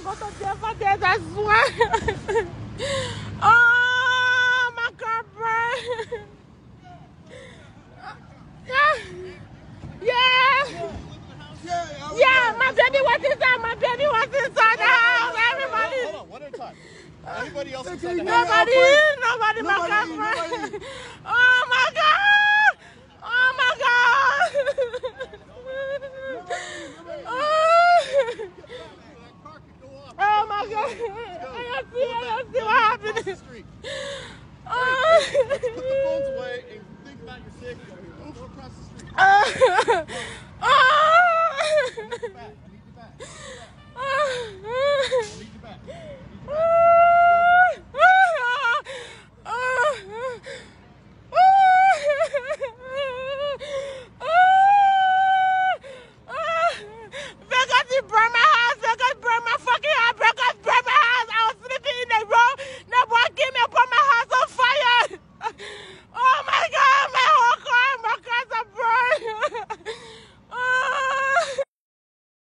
go to jail for this, I swear. Oh, my girlfriend. Yeah, my baby was inside. My baby was inside the house. Everybody. Hold on, one at a time. Anybody else inside the house? Nobody, my girlfriend. Oh my God. Oh my God. Oh my God. I see what happened. Let's put the phones away and think about your safety. Go across the street.